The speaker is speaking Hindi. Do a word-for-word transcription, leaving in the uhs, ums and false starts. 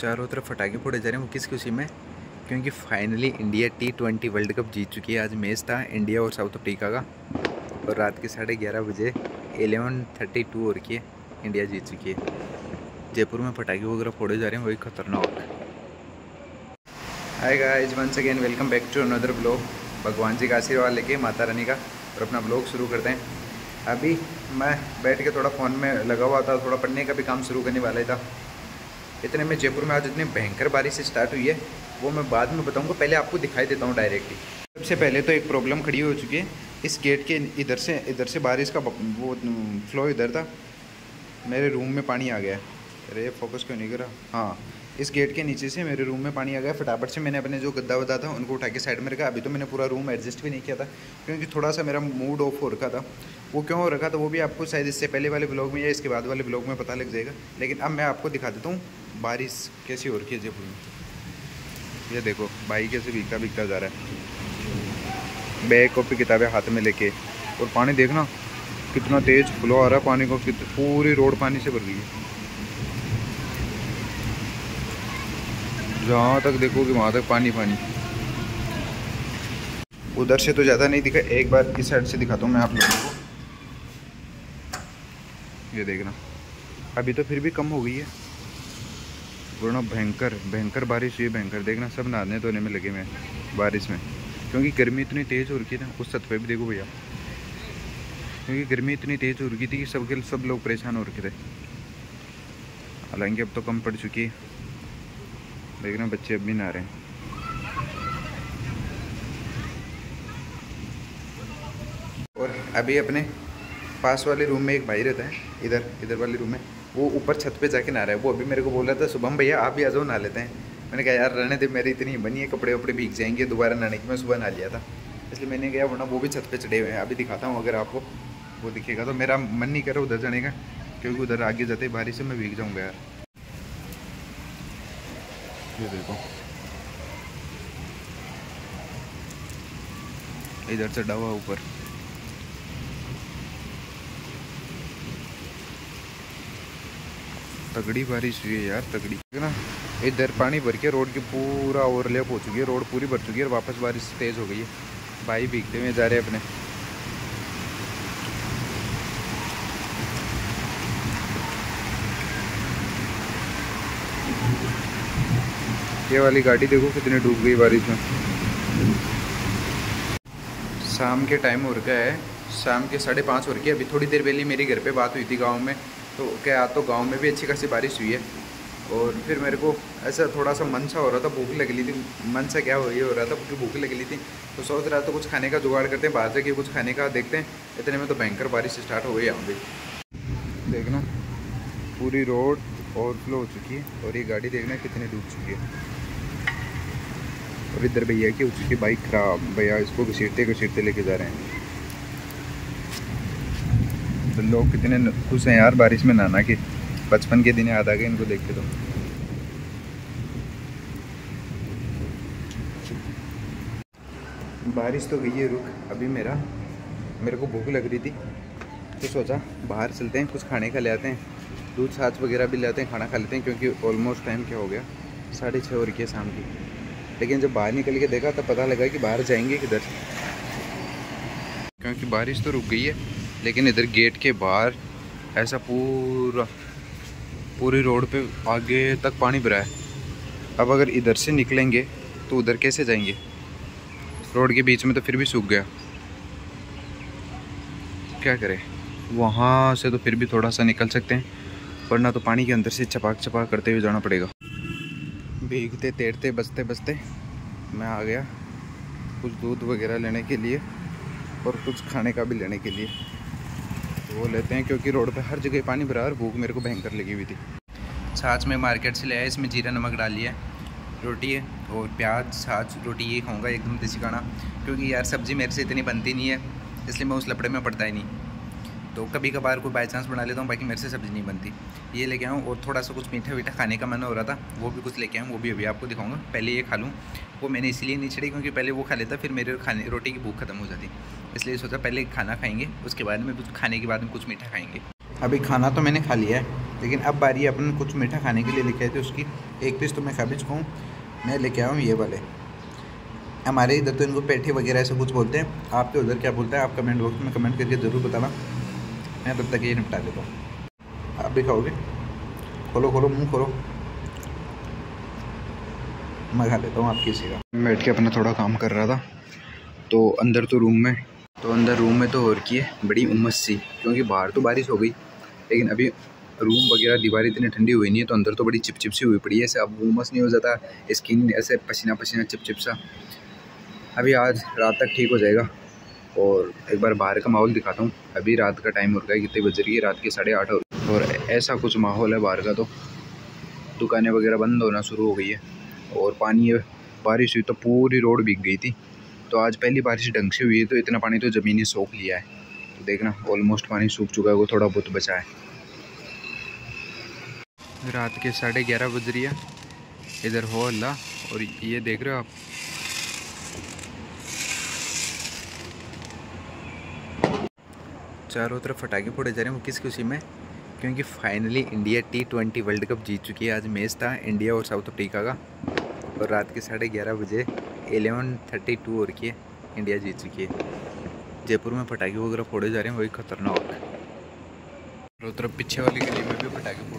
चारों तरफ फटाके फोड़े जा रहे हैं। वो किस खुशी में? क्योंकि finally India T twenty world cup जीत चुकी है। आज मैच था इंडिया और साउथ अफ्रीका का और रात के साढ़े ग्यारह बजे एलेवन थर्टी टू और की इंडिया जीत चुकी है। जयपुर में फटाके वगैरह फोड़े जा रहे हैं, वही खतरनाक। Hi guys, once again welcome back to another blog. भगवान जी का आशीर्वाद लेके, माता रानी का, और अपना ब्लॉग शुरू करते हैं। अभी मैं बैठ के थोड़ा फ़ोन में लगा हुआ था, थोड़ा पढ़ने का भी काम शुरू करने वाला ही था। इतने में जयपुर में आज इतनी भयंकर बारिश स्टार्ट हुई है, वो मैं बाद में बताऊंगा। पहले आपको दिखाई देता हूँ डायरेक्टली। सबसे पहले तो एक प्रॉब्लम खड़ी हो चुकी है। इस गेट के इधर से इधर से बारिश का वो फ्लो इधर था, मेरे रूम में पानी आ गया। अरे फोकस क्यों नहीं कर रहा? हाँ, इस गेट के नीचे से मेरे रूम में पानी आ गया। फटाफट से मैंने अपने जो गद्दा वद्दा था उनको उठा के साइड में रखा। अभी तो मैंने पूरा रूम एडजस्ट भी नहीं किया था, क्योंकि थोड़ा सा मेरा मूड ऑफ हो रखा था। वो क्यों हो रखा था वो भी आपको शायद इससे पहले वाले ब्लॉग में या इसके बाद वाले ब्लॉग में पता लग जाएगा। लेकिन अब मैं आपको दिखा देता हूँ बारिश कैसी हो रखी है जयपुर में। ये देखो भाई कैसे भीगता भीगता जा रहा है, बैग कॉपी किताबें हाथ में लेके। और पानी देखना कितना तेज़ फ्लो आ रहा है पानी को, पूरी रोड पानी से भर गई है। जहाँ तक देखोगे वहाँ तक पानी पानी। उधर से तो ज़्यादा नहीं दिखा, एक बार इस साइड से दिखाता हूँ मैं आप लोगों को। ये देखना अभी तो फिर भी कम हो गई है, वरना भयंकर भयंकर बारिश हुई है, भयंकर। देखना सब नहाने धोने में लगे हुए बारिश में, क्योंकि गर्मी इतनी तेज़ हो रखी है ना। उस छत पे भी देखो भैया, क्योंकि गर्मी इतनी तेज़ हो रखी थी कि सब के सब लोग परेशान हो रखे थे। हालांकि अब तो कम पड़ चुकी है। देखना बच्चे अब भी नहा रहे हैं। और अभी अपने पास वाले रूम में एक भाई रहता है, इधर इधर वाले रूम में, वो ऊपर छत पे जाके नहा रहा है। वो अभी मेरे को बोल रहा था, शुभम भैया आप भी आ जाओ नहा लेते हैं। मैंने कहा यार रहने दे, मेरी इतनी बनी है, कपड़े वपड़े भीग जाएंगे दोबारा नहाने की। मैं सुबह नहा लिया था इसलिए मैंने गया, वरना वो भी छत पे चढ़े हुए हैं। अभी दिखाता हूँ, अगर आपको वो दिखेगा तो। मेरा मन नहीं कर रहा उधर जाने का, क्योंकि उधर आगे जाते बारिश से मैं भीग जाऊँगा यार। ये देखो इधर चढ़ा हुआ ऊपर। तगड़ी बारिश हुई है यार, तगड़ी ना। इधर पानी भर के रोड की पूरा ओवरलैप हो चुकी है, रोड पूरी भर चुकी है और वापस बारिश तेज हो गई है। भाई भीगते हुए जा रहे हैं अपने। ये वाली गाड़ी देखो कितनी डूब गई बारिश में। शाम के टाइम हो रखा है, शाम के साढ़े पाँच हो रखी है। अभी थोड़ी देर पहले मेरे घर पे बात हुई थी गांव में, तो क्या तो गांव में भी अच्छी खासी बारिश हुई है। और फिर मेरे को ऐसा थोड़ा सा मन सा हो रहा था, भूख लग ली थी। मन सा क्या हो ये हो रहा था क्योंकि भूख लग ली थी, तो सोच रहा था कुछ खाने का जुगाड़ करते हैं, बाहर जाके कुछ खाने का देखते हैं। इतने में तो भयंकर बारिश स्टार्ट हो गई यहाँ पे। देखना पूरी रोड ओवरफ्लो हो चुकी है, और ये गाड़ी देखना कितनी डूब चुकी है। और इधर भैया की हो चुकी बाइक खराब, भैया इसको घसीटते घसीटते लेके जा रहे हैं। तो लोग कितने खुश हैं यार बारिश में नहाना के, बचपन के दिन याद आ गए इनको देख के। तो बारिश तो गई है रुक। अभी मेरा मेरे को भूख लग रही थी, तो सोचा बाहर चलते हैं, कुछ खाने का ले आते हैं, दूध छाछ वगैरह भी ले आते हैं, खाना खा लेते हैं। क्योंकि ऑलमोस्ट टाइम क्या हो गया, साढ़े छः हो रही है शाम की। लेकिन जब बाहर निकल के देखा तब पता लगा कि बाहर जाएंगे किधर, क्योंकि बारिश तो रुक गई है। लेकिन इधर गेट के बाहर ऐसा पूरा पूरी रोड पे आगे तक पानी भरा है। अब अगर इधर से निकलेंगे तो उधर कैसे जाएंगे? रोड के बीच में तो फिर भी सूख गया, क्या करें? वहाँ से तो फिर भी थोड़ा सा निकल सकते हैं, वरना तो पानी के अंदर से चपाक चपाक करते हुए जाना पड़ेगा। भीगते तैरते बचते बचते मैं आ गया कुछ दूध वगैरह लेने के लिए और कुछ खाने का भी लेने के लिए। तो वो लेते हैं, क्योंकि रोड पे हर जगह पानी भरा और भूख मेरे को भयंकर लगी हुई थी। छाछ में मार्केट से ले आया, इसमें जीरा नमक डाल लिया, रोटी है और प्याज छाछ रोटी ये खाऊंगा एकदम देसी खाना। क्योंकि यार सब्ज़ी मेरे से इतनी बनती नहीं है, इसलिए मैं उस लपड़े में पड़ता ही नहीं। तो कभी कभार कोई बाई चांस बना लेता हूँ, बाकी मेरे से सब्ज़ी नहीं बनती। ये लेके आऊँ, और थोड़ा सा कुछ मीठा वीठा खाने का मन हो रहा था, वो भी कुछ लेके आऊँ, वो भी अभी आपको दिखाऊंगा। पहले ये खा लूँ, वो मैंने इसलिए नहीं छड़ी क्योंकि पहले वो खा लेता फिर मेरे खाने रोटी की भूख खत्म हो जाती, इसलिए सोचा पहले खाना खाएंगे, उसके बाद में कुछ खाने के बाद में कुछ मीठा खाएंगे। अभी खाना तो मैंने खा लिया है, लेकिन अब बारी है अपन कुछ मीठा खाने के लिए लेके आए थे, उसकी एक पीस तो मैं खा भी चुका हूँ। मैं लेके आया हूँ ये वाले, हमारे इधर तो इनको पेठे वगैरह ऐसा कुछ बोलते हैं, आपके उधर क्या बोलते हैं आप कमेंट बॉक्स में कमेंट करके ज़रूर बताना। मैं तब तक ये निपटा देता हूँ। आप भी खाओगे? खोलो खोलो मुँह खोलो, मैं खा लेता हूँ आपकी इसी का। बैठ के अपना थोड़ा काम कर रहा था, तो अंदर तो रूम में तो अंदर रूम में तो हो रखी है बड़ी उमस सी, क्योंकि बाहर तो बारिश हो गई, लेकिन अभी रूम वगैरह दीवार इतनी ठंडी हुई नहीं है, तो अंदर तो बड़ी चिपचिप सी हुई पड़ी है। ऐसे अब उमस नहीं हो जाता, स्किन ऐसे पसीना पसीना चिपचिप सा। अभी आज रात तक ठीक हो जाएगा। और एक बार बाहर का माहौल दिखाता हूँ। अभी रात का टाइम हो रहा है, कितने बज रही है, रात के साढ़े आठ हो रही है, और ऐसा कुछ माहौल है बाहर का। तो दुकानें वगैरह बंद होना शुरू हो गई है, और पानी बारिश हुई तो पूरी रोड भीग गई थी। तो आज पहली बारिश ढंग से हुई है, तो इतना पानी तो ज़मीन ही सोख लिया है। तो देखना ऑलमोस्ट पानी सूख चुका है, वो थोड़ा बहुत बचा है। रात के साढ़े ग्यारह बज रही है, इधर हो अल्लाह। और ये देख रहे हो आप, चारों तरफ फटाके फोड़े जा रहे हैं। वो किस खुशी में? क्योंकि finally India T twenty world cup जीत चुकी है। आज मैच था इंडिया और साउथ अफ्रीका का, और रात के साढ़े ग्यारह बजे एलेवन थर्टी टू हो रखी है, इंडिया जीत चुकी है। जयपुर में पटाखे वगैरह फोड़े जा रहे हैं, वही खतरनाक। और तरफ पीछे वाली गली में भी पटाखे